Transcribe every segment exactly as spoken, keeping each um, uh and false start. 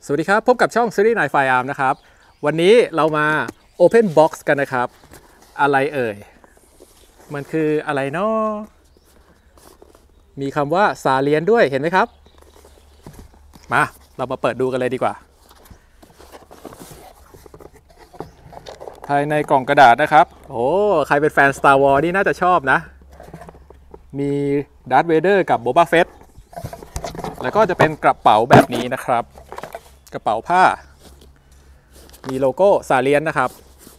สวัสดีครับพบกับช่องซีรีส์นายไฟอาร์มนะครับวันนี้เรามา Open Box กันนะครับอะไรเอ่ยมันคืออะไรเนาะมีคำว่าซาเลียนด้วยเห็นไหมครับมาเรามาเปิดดูกันเลยดีกว่าภายในกล่องกระดาษนะครับโอ้ใครเป็นแฟน Star Wars นี่น่าจะชอบนะมีดาร์ธเวเดอร์กับโบบาเฟตแล้วก็จะเป็นกระเป๋าแบบนี้นะครับกระเป๋าผ้ามีโลโก้ซาเลียนนะครับ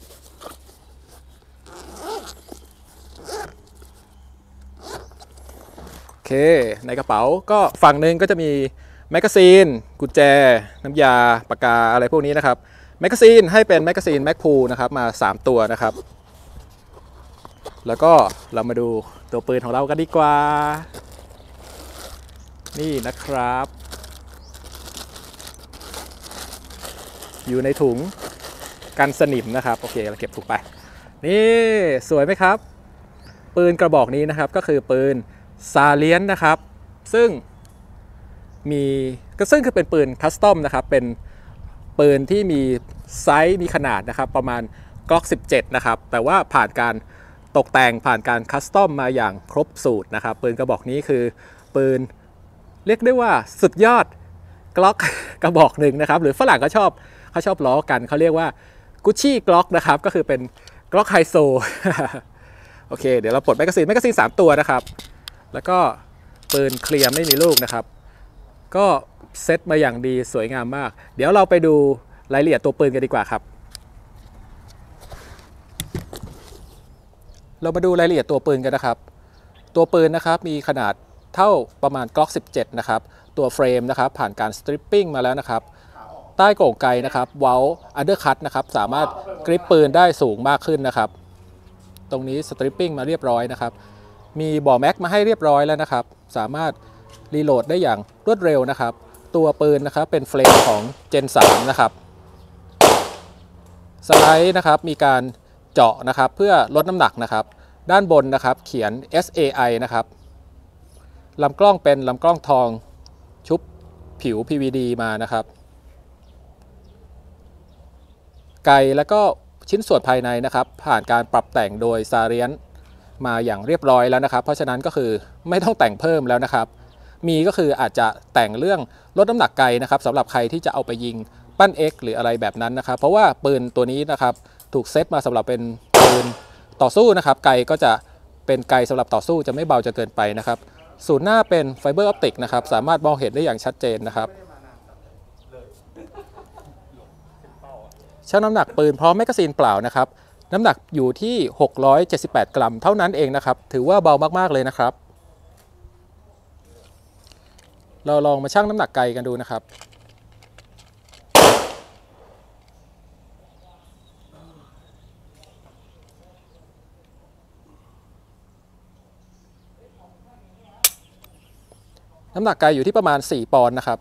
โอเคในกระเป๋าก็ฝั่งหนึ่งก็จะมีแมกกาซีนกุญแจน้ำยาปากกาอะไรพวกนี้นะครับแมกกาซีนให้เป็นแมกกาซีนแม็กพูลนะครับมาสามตัวนะครับแล้วก็เรามาดูตัวปืนของเรากันดีกว่านี่นะครับอยู่ในถุงกันสนิมนะครับโอเคเราเก็บถุงไปนี่สวยไหมครับปืนกระบอกนี้นะครับก็คือปืนซาเลียนนะครับซึ่งมีก็ซึ่งคือเป็นปืนคัสตอมนะครับเป็นปืนที่มีไซส์มีขนาดนะครับประมาณกล็อกสิบเจ็ดนะครับแต่ว่าผ่านการตกแต่งผ่านการคัสตอมมาอย่างครบสูตรนะครับปืนกระบอกนี้คือปืนเรียกได้ว่าสุดยอดกล็อกกระบอกหนึ่งนะครับหรือฝรั่งก็ชอบเขาชอบล้อกันเขาเรียกว่ากุชชี่กล็อกนะครับก็คือเป็นกล็อกไฮโซโอเคเดี๋ยวเราปลดแมกกาซีนแมกกาซีนสามตัวนะครับแล้วก็ปืนเคลียร์ไม่มีลูกนะครับก็เซตมาอย่างดีสวยงามมากเดี๋ยวเราไปดูรายละเอียดตัวปืนกันดีกว่าครับเรามาดูรายละเอียดตัวปืนกันนะครับตัวปืนนะครับมีขนาดเท่าประมาณกล็อกสิบเจ็ดนะครับตัวเฟรมนะครับผ่านการสตริปปิ้งมาแล้วนะครับใต้โก่งไกนะครับเว้าอันเดอร์คัตนะครับสามารถกริปปืนได้สูงมากขึ้นนะครับตรงนี้สตริปปิ้งมาเรียบร้อยนะครับมีบ่อแม็กมาให้เรียบร้อยแล้วนะครับสามารถรีโหลดได้อย่างรวดเร็วนะครับตัวปืนนะครับเป็นเฟรมของ เจน สามนะครับสไลด์นะครับมีการเจาะนะครับเพื่อลดน้ำหนักนะครับด้านบนนะครับเขียน เอส เอ ไอ นะครับลำกล้องเป็นลำกล้องทองชุบผิว พี วี ดี มานะครับไกแล้วก็ชิ้นส่วนภายในนะครับผ่านการปรับแต่งโดยซาเลียนมาอย่างเรียบร้อยแล้วนะครับเพราะฉะนั้นก็คือไม่ต้องแต่งเพิ่มแล้วนะครับมีก็คืออาจจะแต่งเรื่องลดน้ำหนักไกนะครับสำหรับใครที่จะเอาไปยิงปั้น X หรืออะไรแบบนั้นนะครับเพราะว่าปืนตัวนี้นะครับถูกเซตมาสำหรับเป็นปืนต่อสู้นะครับไกก็จะเป็นไกสำหรับต่อสู้จะไม่เบาจนเกินไปนะครับศูนย์หน้าเป็นไฟเบอร์ออปติกนะครับสามารถมองเห็นได้อย่างชัดเจนนะครับชั่งน้ำหนักปืนพร้อมแมกกาซีนเปล่านะครับน้ำหนักอยู่ที่หกร้อยเจ็ดสิบแปดกรัมเท่านั้นเองนะครับถือว่าเบามากๆเลยนะครับเราลองมาชั่งน้ำหนักไกกันดูนะครับน้ำหนักไกอยู่ที่ประมาณสี่ปอนด์นะครับ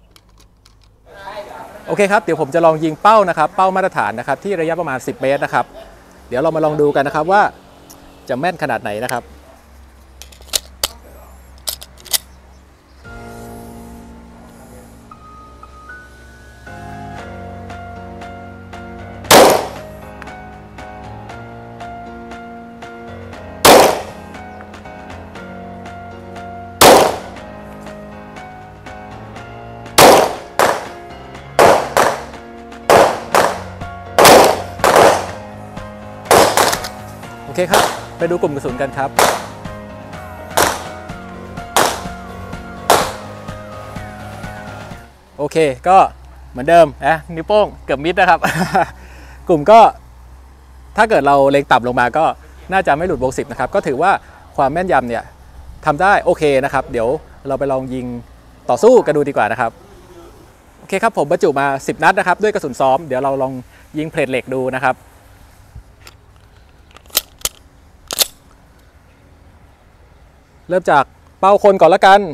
โอเคครับเดี๋ยวผมจะลองยิงเป้านะครับเป้ามาตรฐานนะครับที่ระยะประมาณสิบเมตรนะครับเดี๋ยวเรามาลองดูกันนะครับว่าจะแม่นขนาดไหนนะครับโอเคครับไปดูกลุ่มกระสุนกันครับโอเคก็เหมือนเดิมนะนิ้วโป้งเกือบมิดนะครับ กลุ่มก็ถ้าเกิดเราเล็งต่ำลงมาก็น่าจะไม่หลุดวงสิบนะครับก็ถือว่าความแม่นยำเนี่ยทำได้โอเคนะครับเดี๋ยวเราไปลองยิงต่อสู้กันดูดีกว่านะครับโอเคครับผมบรรจุมาสิบนัดนะครับด้วยกระสุนซ้อมเดี๋ยวเราลองยิงเพลทเหล็กดูนะครับเริ่มจากเป้าคนก่อนละกัน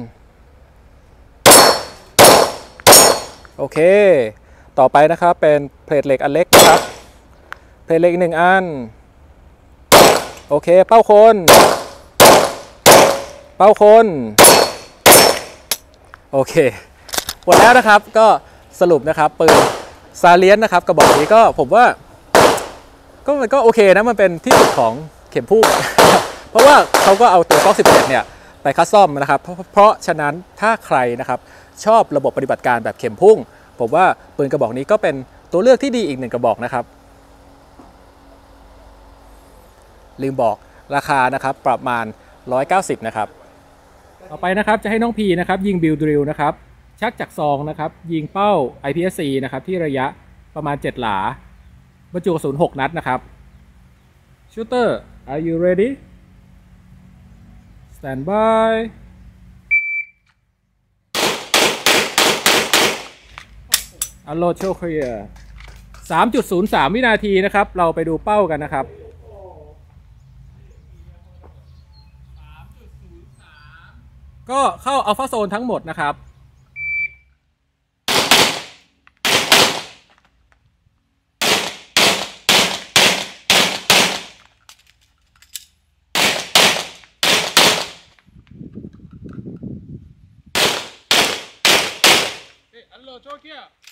โอเคต่อไปนะครับเป็นเพลทเหล็กอันเล็กนะครับเพลทเหล็กหนึ่งอันโอเคเป้าคนเป้าคนโอเคหมดแล้วนะครับก็สรุปนะครับปืนซาเลียนนะครับกระบอกนี้ก็ผมว่าก็มันก็โอเคนะมันเป็นที่สุดของเข็มพุ่ง เพราะว่าเขาก็เอาตัวก๊อกสิบเจ็ดเนี่ยไปคัสตอมนะครับเพราะเพราะฉะนั้นถ้าใครนะครับชอบระบบปฏิบัติการแบบเข็มพุ่งผมว่าปืนกระบอกนี้ก็เป็นตัวเลือกที่ดีอีกหนึ่งกระบอกนะครับลืมบอกราคานะครับประมาณหนึ่งร้อยเก้าสิบนะครับต่อไปนะครับจะให้น้องพีนะครับยิงบิลดริลนะครับชักจากซองนะครับยิงเป้า ไอ พี เอส ซี นะครับที่ระยะประมาณเจ็ดหลาบรรจุกระสุนหกนัดนะครับ Shooter are you ready stand by unload show clear สามจุดศูนย์สาม วินาทีนะครับเราไปดูเป้ากันนะครับก็เข้าอัลฟาโซนทั้งหมดนะครับอันโหลดโชว์เกียร์